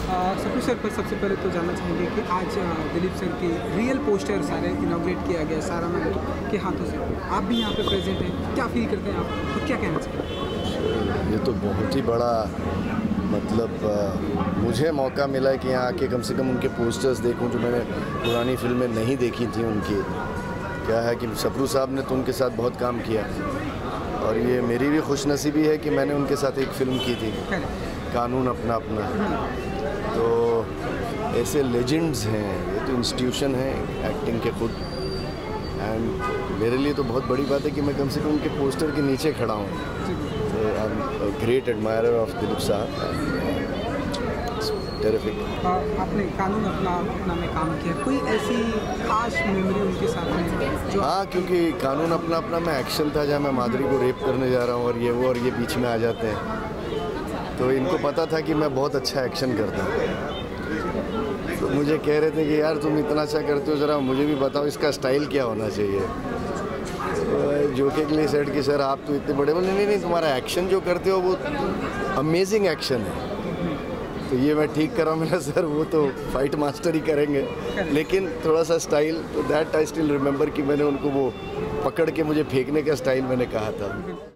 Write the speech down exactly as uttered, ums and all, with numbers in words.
सपू sir पर सबसे पहले तो जानना चाहेंगे कि आज दिलीप सर की रियल पोस्टर सारे इनॉग्रेट किया गया सारा मैम के हाथों से, आप भी यहाँ पे प्रेजेंट हैं, क्या फील करते हैं आप, तो क्या कहना चाहिए? ये तो बहुत ही बड़ा मतलब आ, मुझे मौका मिला है कि यहाँ आके कम से कम उनके पोस्टर्स देखूं जो मैंने पुरानी फिल्में नहीं देखी थी उनकी। क्या है कि सपरू साहब ने तो उनके साथ बहुत काम किया और ये मेरी भी खुशनसीबी है कि मैंने उनके साथ एक फ़िल्म की थी, कानून अपना अपना। तो ऐसे लेजेंड्स हैं, ये तो इंस्टीट्यूशन है एक्टिंग के खुद। एंड मेरे लिए तो बहुत बड़ी बात है कि मैं कम से कम उनके पोस्टर के नीचे खड़ा हूँ। तो I am great admirer of Dilip साहब, टेरिफिक। आपने कानून अपना अपना में काम किया, कोई ऐसी खास मेमोरी उनके साथ में जो? हाँ, क्योंकि कानून अपना अपना में एक्शन था जहाँ मैं माधुरी को रेप करने जा रहा हूँ और ये वो और ये बीच में आ जाते हैं। तो इनको पता था कि मैं बहुत अच्छा एक्शन करता हूँ, तो मुझे कह रहे थे कि यार तुम इतना अच्छा करते हो, ज़रा मुझे भी बताओ इसका स्टाइल क्या होना चाहिए। तो जोके के लिए सेट कि सर आप तो इतने बड़े, बोले नहीं नहीं तुम्हारा एक्शन जो करते हो वो अमेजिंग एक्शन है। तो ये मैं ठीक कर रहा हूँ, मेरा सर वो तो फाइट मास्टर ही करेंगे, लेकिन थोड़ा सा स्टाइल, तो दैट आई स्टिल रिमेंबर कि मैंने उनको वो पकड़ के मुझे फेंकने का स्टाइल मैंने कहा था।